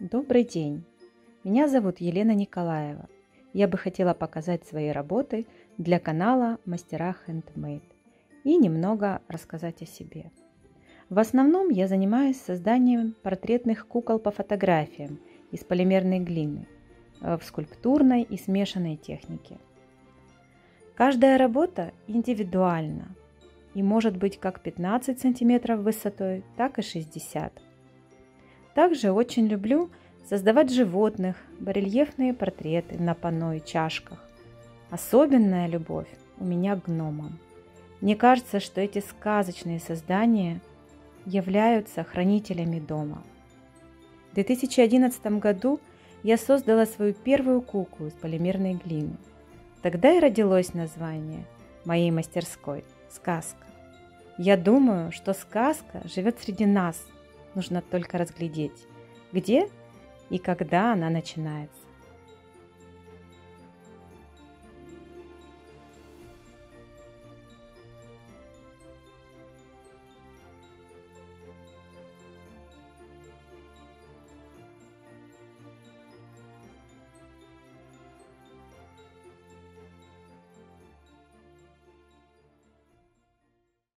Добрый день! Меня зовут Елена Николаева. Я бы хотела показать свои работы для канала Мастера Handmade и немного рассказать о себе. В основном я занимаюсь созданием портретных кукол по фотографиям из полимерной глины в скульптурной и смешанной технике. Каждая работа индивидуальна и может быть как 15 см высотой, так и 60 см. Также очень люблю создавать животных, барельефные портреты на панно и чашках. Особенная любовь у меня к гномам. Мне кажется, что эти сказочные создания являются хранителями дома. В 2011 году я создала свою первую куклу из полимерной глины. Тогда и родилось название моей мастерской «Сказка». Я думаю, что сказка живет среди нас. Нужно только разглядеть, где и когда она начинается.